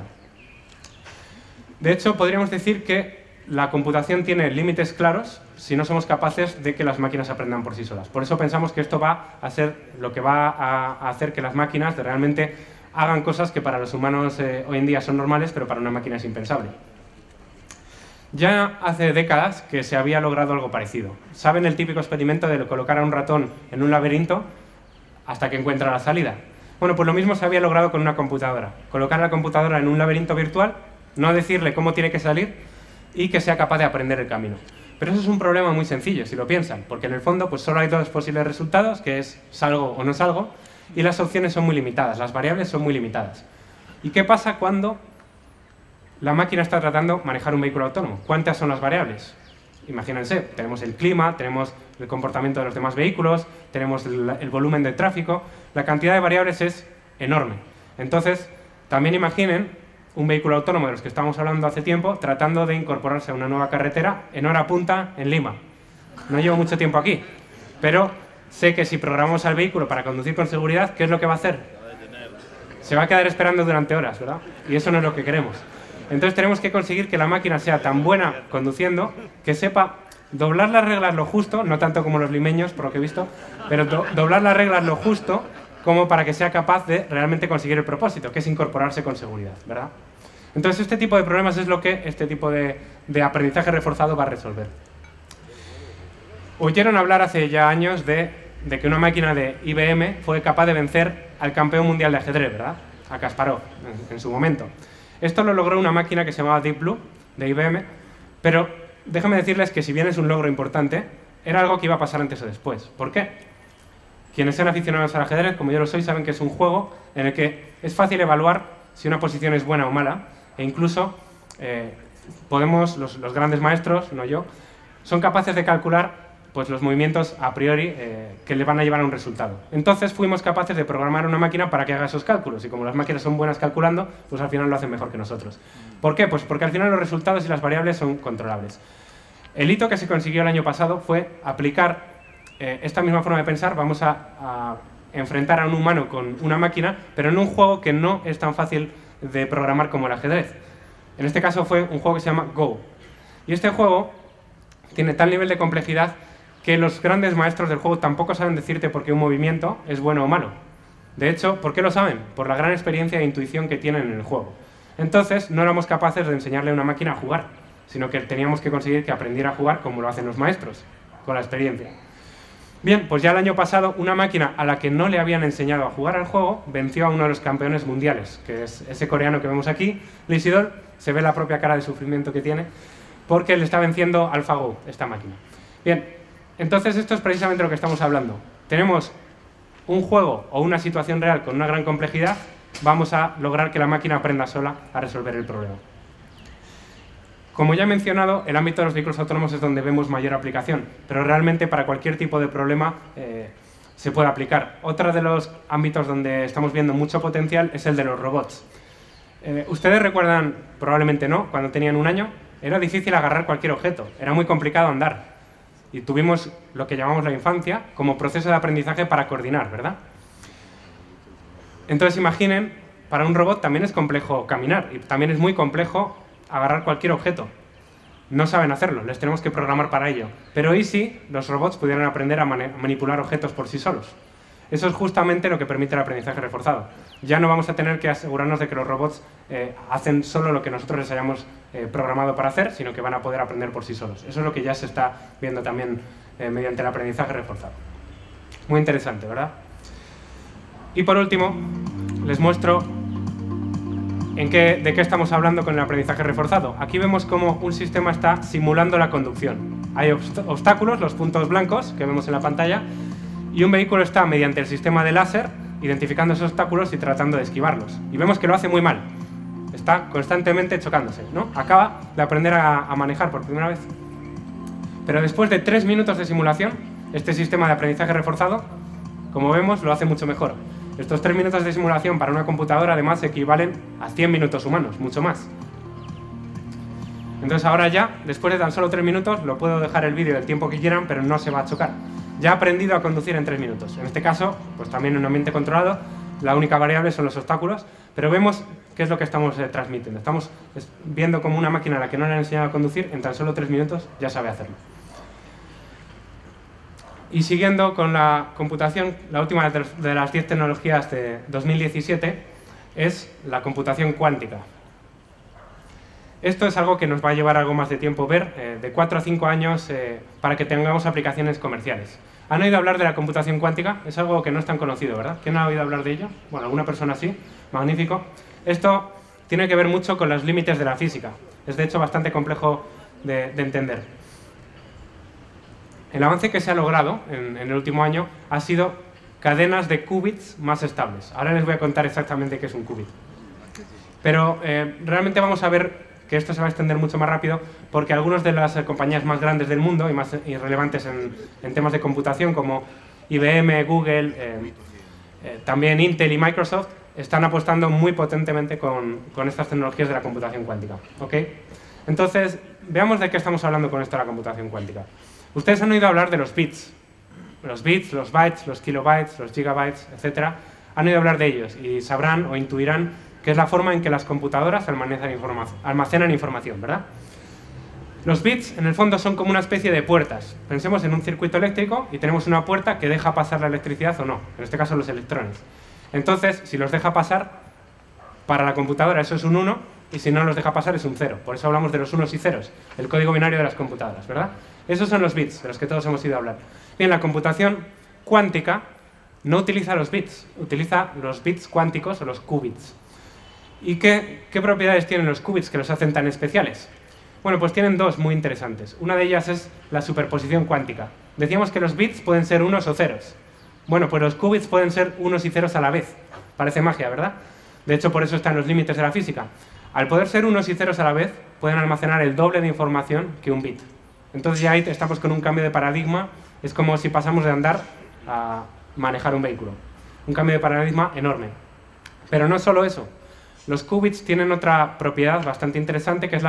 De hecho, podríamos decir que la computación tiene límites claros si no somos capaces de que las máquinas aprendan por sí solas. Por eso pensamos que esto va a ser lo que va a hacer que las máquinas realmente hagan cosas que para los humanos hoy en día son normales, pero para una máquina es impensable. Ya hace décadas que se había logrado algo parecido. ¿Saben el típico experimento de colocar a un ratón en un laberinto hasta que encuentra la salida? Bueno, pues lo mismo se había logrado con una computadora. Colocar a la computadora en un laberinto virtual, no decirle cómo tiene que salir, y que sea capaz de aprender el camino. Pero eso es un problema muy sencillo, si lo piensan, porque en el fondo pues solo hay 2 posibles resultados, que es salgo o no salgo, y las opciones son muy limitadas, las variables son muy limitadas. ¿Y qué pasa cuando la máquina está tratando de manejar un vehículo autónomo? ¿Cuántas son las variables? Imagínense, tenemos el clima, tenemos el comportamiento de los demás vehículos, tenemos el volumen del tráfico, la cantidad de variables es enorme. Entonces, también imaginen un vehículo autónomo de los que estábamos hablando hace tiempo, tratando de incorporarse a una nueva carretera en hora punta en Lima. No llevo mucho tiempo aquí, pero sé que si programamos al vehículo para conducir con seguridad, ¿qué es lo que va a hacer? Se va a quedar esperando durante horas, ¿verdad? Y eso no es lo que queremos. Entonces tenemos que conseguir que la máquina sea tan buena conduciendo que sepa doblar las reglas lo justo, no tanto como los limeños, por lo que he visto, pero doblar las reglas lo justo como para que sea capaz de realmente conseguir el propósito, que es incorporarse con seguridad, ¿verdad? Entonces este tipo de problemas es lo que este tipo de aprendizaje reforzado va a resolver. Oyeron hablar hace ya años de que una máquina de IBM fue capaz de vencer al campeón mundial de ajedrez, ¿verdad? A Kasparov, en su momento. Esto lo logró una máquina que se llamaba Deep Blue, de IBM, pero déjame decirles que si bien es un logro importante, era algo que iba a pasar antes o después. ¿Por qué? Quienes sean aficionados al ajedrez, como yo lo soy, saben que es un juego en el que es fácil evaluar si una posición es buena o mala, e incluso los grandes maestros, no yo, son capaces de calcular pues, los movimientos a priori que le van a llevar a un resultado. Entonces fuimos capaces de programar una máquina para que haga esos cálculos, y como las máquinas son buenas calculando, pues al final lo hacen mejor que nosotros. ¿Por qué? Pues porque al final los resultados y las variables son controlables. El hito que se consiguió el año pasado fue aplicar esta misma forma de pensar. Vamos a enfrentar a un humano con una máquina, pero en un juego que no es tan fácil de programar como el ajedrez. En este caso fue un juego que se llama Go. Y este juego tiene tal nivel de complejidad que los grandes maestros del juego tampoco saben decirte por qué un movimiento es bueno o malo. De hecho, ¿por qué lo saben? Por la gran experiencia e intuición que tienen en el juego. Entonces, no éramos capaces de enseñarle a una máquina a jugar, sino que teníamos que conseguir que aprendiera a jugar como lo hacen los maestros, con la experiencia. Bien, pues ya el año pasado una máquina a la que no le habían enseñado a jugar al juego venció a uno de los campeones mundiales, que es ese coreano que vemos aquí, Lee Sedol. Se ve la propia cara de sufrimiento que tiene porque le está venciendo AlphaGo, esta máquina. Bien, entonces esto es precisamente lo que estamos hablando. Tenemos un juego o una situación real con una gran complejidad, vamos a lograr que la máquina aprenda sola a resolver el problema. Como ya he mencionado, el ámbito de los vehículos autónomos es donde vemos mayor aplicación, pero realmente para cualquier tipo de problema se puede aplicar. Otro de los ámbitos donde estamos viendo mucho potencial es el de los robots. Ustedes recuerdan, probablemente no, cuando tenían 1 año, era difícil agarrar cualquier objeto, era muy complicado andar. Y tuvimos lo que llamamos la infancia como proceso de aprendizaje para coordinar, ¿verdad? Entonces imaginen, para un robot también es complejo caminar y también es muy complejo agarrar cualquier objeto. No saben hacerlo, les tenemos que programar para ello. Pero ¿y si los robots pudieran aprender a manipular objetos por sí solos? Eso es justamente lo que permite el aprendizaje reforzado. Ya no vamos a tener que asegurarnos de que los robots hacen solo lo que nosotros les hayamos programado para hacer, sino que van a poder aprender por sí solos. Eso es lo que ya se está viendo también mediante el aprendizaje reforzado. Muy interesante, ¿verdad? Y por último, les muestro de qué estamos hablando con el aprendizaje reforzado. Aquí vemos cómo un sistema está simulando la conducción. Hay obstáculos, los puntos blancos que vemos en la pantalla, y un vehículo está, mediante el sistema de láser, identificando esos obstáculos y tratando de esquivarlos. Y vemos que lo hace muy mal. Está constantemente chocándose, ¿no? Acaba de aprender a manejar por primera vez. Pero después de 3 minutos de simulación, este sistema de aprendizaje reforzado, como vemos, lo hace mucho mejor. Estos 3 minutos de simulación para una computadora, además, equivalen a 100 minutos humanos, mucho más. Entonces ahora ya, después de tan solo 3 minutos, lo puedo dejar el vídeo del tiempo que quieran, pero no se va a chocar. Ya ha aprendido a conducir en 3 minutos. En este caso, pues también en un ambiente controlado, la única variable son los obstáculos, pero vemos qué es lo que estamos transmitiendo. Estamos viendo como una máquina a la que no le han enseñado a conducir, en tan solo 3 minutos ya sabe hacerlo. Y siguiendo con la computación, la última de las 10 tecnologías de 2017 es la computación cuántica. Esto es algo que nos va a llevar algo más de tiempo ver, de 4 a 5 años, para que tengamos aplicaciones comerciales. ¿Han oído hablar de la computación cuántica? Es algo que no es tan conocido, ¿verdad? ¿Quién ha oído hablar de ello? Bueno, alguna persona sí. Magnífico. Esto tiene que ver mucho con los límites de la física. Es de hecho bastante complejo de entender. El avance que se ha logrado en el último año ha sido cadenas de qubits más estables. Ahora les voy a contar exactamente qué es un qubit. Pero realmente vamos a ver que esto se va a extender mucho más rápido porque algunas de las compañías más grandes del mundo y más relevantes en temas de computación, como IBM, Google, también Intel y Microsoft, están apostando muy potentemente con estas tecnologías de la computación cuántica. ¿Okay? Entonces, veamos de qué estamos hablando con esto de la computación cuántica. Ustedes han oído hablar de los bits. Los bits, los bytes, los kilobytes, los gigabytes, etc. Han oído hablar de ellos y sabrán o intuirán que es la forma en que las computadoras almacenan información, ¿verdad? Los bits, en el fondo, son como una especie de puertas. Pensemos en un circuito eléctrico y tenemos una puerta que deja pasar la electricidad o no, en este caso los electrones. Entonces, si los deja pasar, para la computadora eso es un 1, y si no los deja pasar es un 0. Por eso hablamos de los unos y ceros, el código binario de las computadoras, ¿verdad? Esos son los bits, de los que todos hemos ido a hablar. Bien, la computación cuántica no utiliza los bits, utiliza los bits cuánticos o los qubits. ¿Y qué propiedades tienen los qubits que los hacen tan especiales? Bueno, pues tienen dos muy interesantes. Una de ellas es la superposición cuántica. Decíamos que los bits pueden ser unos o ceros. Bueno, pues los qubits pueden ser unos y ceros a la vez. Parece magia, ¿verdad? De hecho, por eso están los límites de la física. Al poder ser unos y ceros a la vez, pueden almacenar el doble de información que un bit. Entonces ya ahí estamos con un cambio de paradigma. Es como si pasamos de andar a manejar un vehículo. Un cambio de paradigma enorme. Pero no solo eso. Los qubits tienen otra propiedad bastante interesante, que es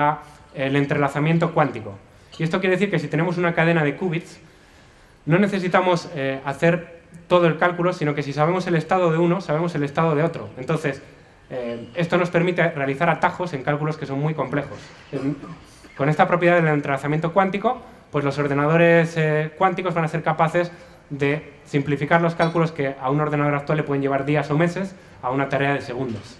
el entrelazamiento cuántico. Y esto quiere decir que si tenemos una cadena de qubits, no necesitamos hacer todo el cálculo, sino que si sabemos el estado de uno, sabemos el estado de otro. Entonces, esto nos permite realizar atajos en cálculos que son muy complejos. Con esta propiedad del entrelazamiento cuántico, pues los ordenadores cuánticos van a ser capaces de simplificar los cálculos que a un ordenador actual le pueden llevar días o meses a una tarea de segundos.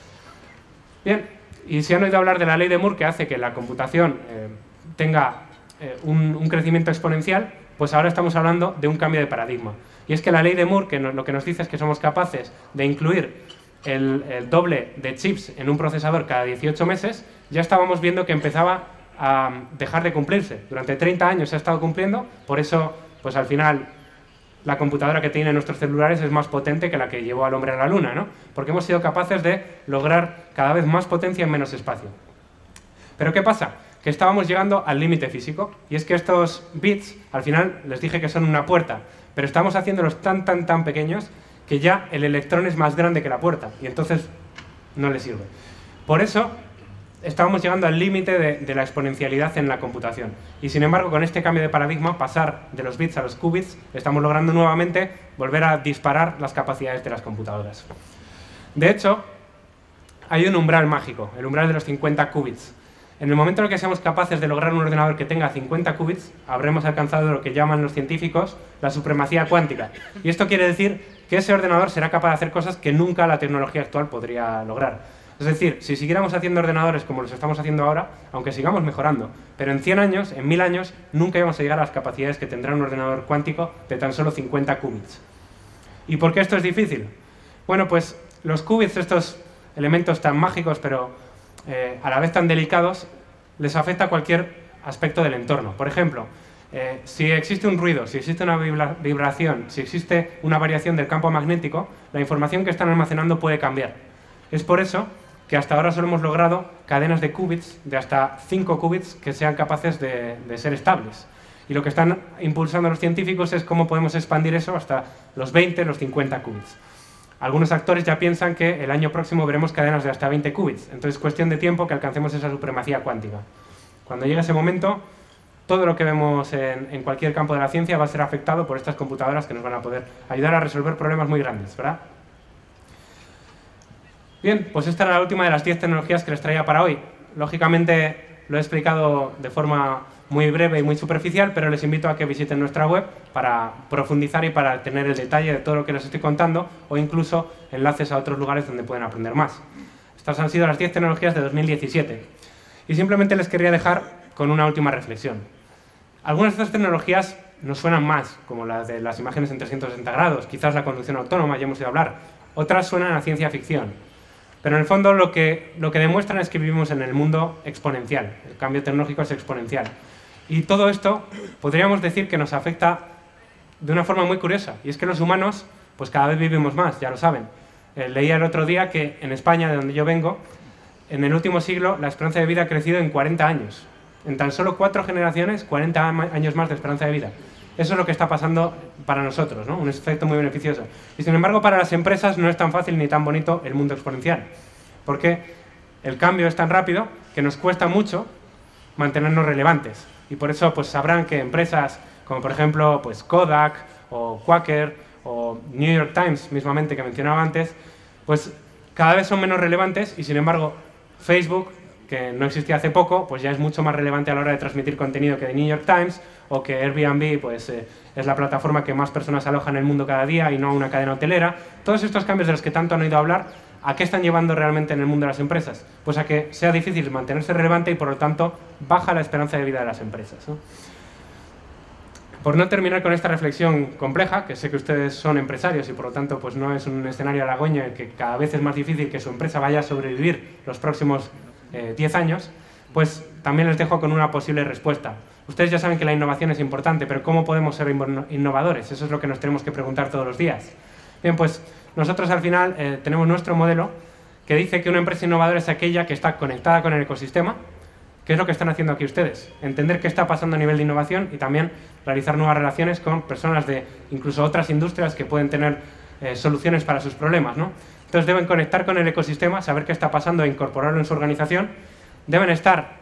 Bien, y si han oído hablar de la ley de Moore, que hace que la computación tenga un crecimiento exponencial, pues ahora estamos hablando de un cambio de paradigma. Y es que la ley de Moore, que lo que nos dice es que somos capaces de incluir el doble de chips en un procesador cada 18 meses, ya estábamos viendo que empezaba a dejar de cumplirse. Durante 30 años se ha estado cumpliendo, por eso, pues al final, la computadora que tienen nuestros celulares es más potente que la que llevó al hombre a la luna, ¿no? Porque hemos sido capaces de lograr cada vez más potencia en menos espacio. Pero ¿qué pasa? Que estábamos llegando al límite físico, y es que estos bits, al final les dije que son una puerta, pero estamos haciéndolos tan pequeños que ya el electrón es más grande que la puerta, y entonces no le sirve. Por eso estábamos llegando al límite de la exponencialidad en la computación. Y sin embargo, con este cambio de paradigma, pasar de los bits a los qubits, estamos logrando nuevamente volver a disparar las capacidades de las computadoras. De hecho, hay un umbral mágico, el umbral de los 50 qubits. En el momento en el que seamos capaces de lograr un ordenador que tenga 50 qubits, habremos alcanzado lo que llaman los científicos la supremacía cuántica. Y esto quiere decir que ese ordenador será capaz de hacer cosas que nunca la tecnología actual podría lograr. Es decir, si siguiéramos haciendo ordenadores como los estamos haciendo ahora, aunque sigamos mejorando, pero en 100 años, en 1000 años, nunca íbamos a llegar a las capacidades que tendrá un ordenador cuántico de tan solo 50 qubits. ¿Y por qué esto es difícil? Bueno, pues los qubits, estos elementos tan mágicos, pero a la vez tan delicados, les afecta a cualquier aspecto del entorno. Por ejemplo, si existe un ruido, si existe una vibración, si existe una variación del campo magnético, la información que están almacenando puede cambiar. Es por eso que hasta ahora solo hemos logrado cadenas de qubits, de hasta 5 qubits, que sean capaces de ser estables. Y lo que están impulsando los científicos es cómo podemos expandir eso hasta los 20, los 50 qubits. Algunos actores ya piensan que el año próximo veremos cadenas de hasta 20 qubits, entonces es cuestión de tiempo que alcancemos esa supremacía cuántica. Cuando llegue ese momento, todo lo que vemos en cualquier campo de la ciencia va a ser afectado por estas computadoras que nos van a poder ayudar a resolver problemas muy grandes, ¿verdad? Bien, pues esta era la última de las 10 tecnologías que les traía para hoy. Lógicamente lo he explicado de forma muy breve y muy superficial, pero les invito a que visiten nuestra web para profundizar y para tener el detalle de todo lo que les estoy contando, o incluso enlaces a otros lugares donde pueden aprender más. Estas han sido las 10 tecnologías de 2017. Y simplemente les quería dejar con una última reflexión. Algunas de estas tecnologías nos suenan más, como las de las imágenes en 360 grados, quizás la conducción autónoma, ya hemos ido a hablar. Otras suenan a ciencia ficción. Pero en el fondo lo que demuestran es que vivimos en el mundo exponencial. El cambio tecnológico es exponencial. Y todo esto podríamos decir que nos afecta de una forma muy curiosa. Y es que los humanos pues cada vez vivimos más, ya lo saben. Leía el otro día que en España, de donde yo vengo, en el último siglo la esperanza de vida ha crecido en 40 años. En tan solo 4 generaciones, 40 años más de esperanza de vida. Eso es lo que está pasando para nosotros, ¿no? Un efecto muy beneficioso. Y sin embargo, para las empresas no es tan fácil ni tan bonito el mundo exponencial. Porque el cambio es tan rápido que nos cuesta mucho mantenernos relevantes. Y por eso pues sabrán que empresas como por ejemplo pues Kodak o Quaker o New York Times mismamente que mencionaba antes, pues cada vez son menos relevantes y sin embargo Facebook, que no existía hace poco, pues ya es mucho más relevante a la hora de transmitir contenido que The New York Times, o que Airbnb pues, es la plataforma que más personas alojan en el mundo cada día y no una cadena hotelera. Todos estos cambios de los que tanto han oído hablar, ¿a qué están llevando realmente en el mundo de las empresas? Pues a que sea difícil mantenerse relevante y por lo tanto baja la esperanza de vida de las empresas, ¿no? Por no terminar con esta reflexión compleja, que sé que ustedes son empresarios y por lo tanto pues no es un escenario halagüeño en que cada vez es más difícil que su empresa vaya a sobrevivir los próximos 10 años, pues también les dejo con una posible respuesta. Ustedes ya saben que la innovación es importante, pero ¿cómo podemos ser innovadores? Eso es lo que nos tenemos que preguntar todos los días. Bien, pues nosotros al final tenemos nuestro modelo que dice que una empresa innovadora es aquella que está conectada con el ecosistema, que es lo que están haciendo aquí ustedes. Entender qué está pasando a nivel de innovación y también realizar nuevas relaciones con personas de incluso otras industrias que pueden tener soluciones para sus problemas, ¿no? Entonces deben conectar con el ecosistema, saber qué está pasando e incorporarlo en su organización. Deben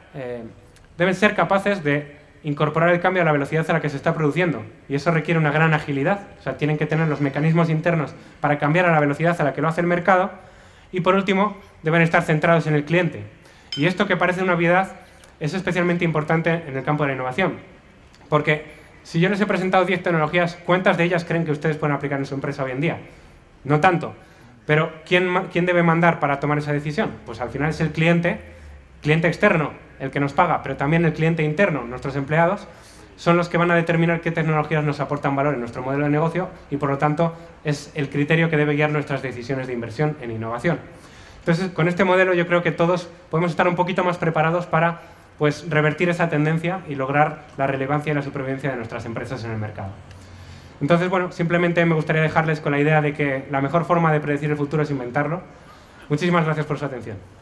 ser capaces de incorporar el cambio a la velocidad a la que se está produciendo. Y eso requiere una gran agilidad. O sea, tienen que tener los mecanismos internos para cambiar a la velocidad a la que lo hace el mercado. Y por último, deben estar centrados en el cliente. Y esto que parece una obviedad es especialmente importante en el campo de la innovación. Porque si yo les he presentado 10 tecnologías, ¿cuántas de ellas creen que ustedes pueden aplicar en su empresa hoy en día? No tanto. Pero ¿quién debe mandar para tomar esa decisión? Pues al final es el cliente externo, el que nos paga, pero también el cliente interno, nuestros empleados, son los que van a determinar qué tecnologías nos aportan valor en nuestro modelo de negocio y, por lo tanto, es el criterio que debe guiar nuestras decisiones de inversión en innovación. Entonces, con este modelo yo creo que todos podemos estar un poquito más preparados para pues, revertir esa tendencia y lograr la relevancia y la supervivencia de nuestras empresas en el mercado. Entonces, bueno, simplemente me gustaría dejarles con la idea de que la mejor forma de predecir el futuro es inventarlo. Muchísimas gracias por su atención.